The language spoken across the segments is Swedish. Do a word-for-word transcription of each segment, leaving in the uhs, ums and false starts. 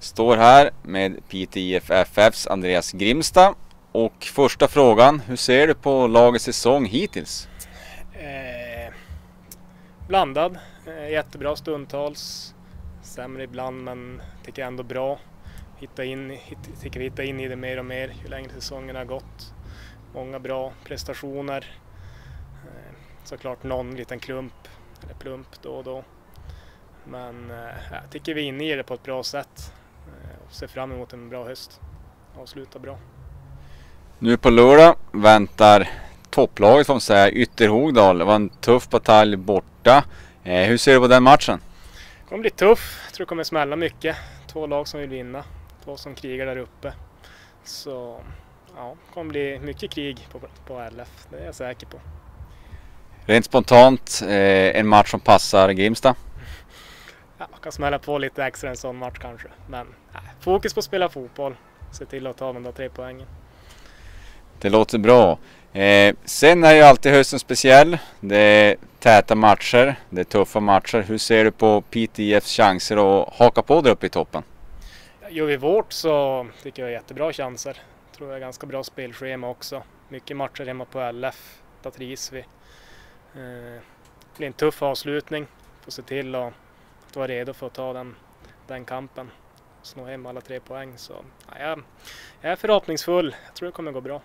Står här med Piteå I F F F:s Andreas Grimstad. Och första frågan, hur ser du på lagets säsong hittills? Eh, blandad, eh, jättebra stundtals, sämre ibland men tycker ändå bra. Hitta in, hit, tycker vi hittar in i det mer och mer ju längre säsongen har gått. Många bra prestationer, eh, såklart någon liten klump eller plump då och då. Men eh, jag tycker vi är inne i det på ett bra sätt eh, och ser fram emot en bra höst. Avsluta bra. Nu på lördag väntar topplaget får man säga, Ytterhogdal. Det var en tuff batalj borta. Eh, hur ser du på den matchen? Det kommer bli tuff. Jag tror det kommer smälla mycket. Två lag som vill vinna. Två som krigar där uppe. Så ja, det kommer bli mycket krig på, på L F. Det är jag säker på. Rent spontant, eh, en match som passar Grimstad? Ja, man kan smälla på lite extra en sån match kanske. Men nej, fokus på att spela fotboll. Se till att ta de där tre poängen. Det låter bra. Eh, sen är ju alltid hösten speciell. Det är täta matcher, det är tuffa matcher. Hur ser du på Piteå I F:s chanser att haka på där uppe i toppen? Gör vi vårt så tycker jag är jättebra chanser. Tror jag är ganska bra spelschema också. Mycket matcher hemma på L F. Där trivs vi. Eh, det blir en tuff avslutning. Får se till att, att vara redo för att ta den, den kampen. Snå hem alla tre poäng. Så ja, jag, jag är förhoppningsfull. Jag tror det kommer gå bra.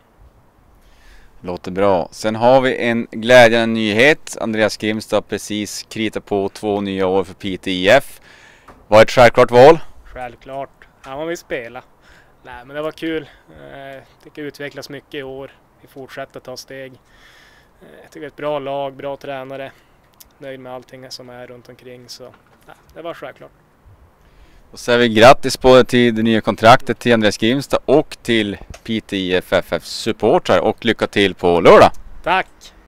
Låter bra. Sen har vi en glädjande nyhet. Andreas Grimstad precis kritat på två nya år för Piteå I F. Var ett självklart val? Självklart. Ja, man vill spela. Nej, men det var kul. Jag tycker det utvecklas mycket i år. Vi fortsätter ta steg. Jag tycker det är ett bra lag, bra tränare. Nöjd med allting som är runt omkring. Så ja, det var självklart. Och så är vi grattis både till det nya kontraktet till Andreas Grimstad och till Piteå I F F F:s supportrar och lycka till på lördag. Tack!